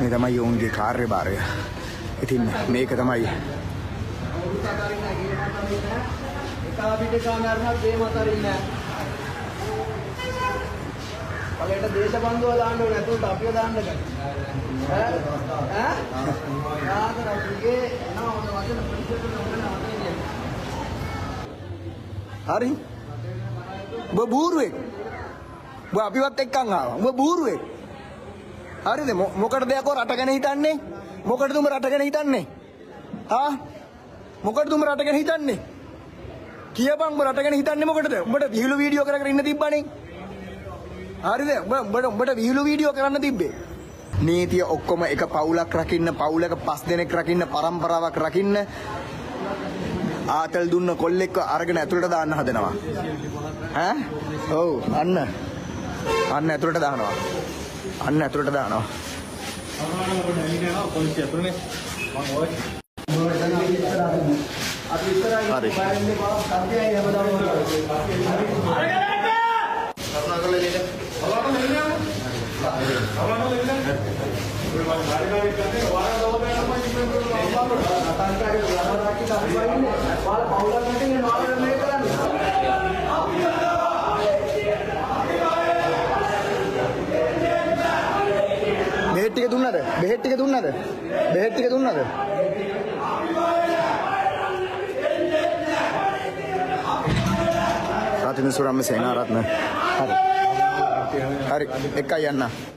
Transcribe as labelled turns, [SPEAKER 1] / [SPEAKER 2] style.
[SPEAKER 1] මේ තමයි උන්ගේ කාර්යභාරය. ඉතින් මේක තමයි
[SPEAKER 2] පළේට දේශබන්දුව දාන්න ඕනේ නැතුව අපිව දාන්න ගන්න. ඈ යාදරගේ එනවා හොඳ වචන ප්‍රතිශතන හොඳ
[SPEAKER 1] හරි. ඔබ බූරුවෙක්. ඔබ අපිවත් එක්කන් ආවා. ඔබ බූරුවෙක්. හරිද? මොකටද යකෝ රට ගැන හිතන්නේ? මොකටද උඹ රට ගැන හිතන්නේ? ආ? මොකටද උඹ රට ගැන හිතන්නේ? කියපන් උඹ රට ගැන හිතන්නේ මොකටද? උඹට විහිළු වීඩියෝ කර කර ඉන්න තිබ්බනේ. හරිද? උඹට විහිළු වීඩියෝ කරන්න තිබ්බේ. නීතිය ඔක්කොම එක පවුලක් රකින්න, පවුලක 5 දෙනෙක් රකින්න, පරම්පරාවක් රකින්න ආතල් දුන්න කොල්ලෙක්ව අරගෙන ඇතුළට දාන්න හදනවා. ඈ? ඔව් අන්න ඇතුළට දානවා. අන්න ඇතුළට දානවා. බෙහෙත් ටික දුන්නද? බෙහෙත් ටික දුන්නද? බෙහෙත් ටික දුන්නද? රාතින සුරම්ම සේනාරත්න. හරි. හරි එකයි යන්න.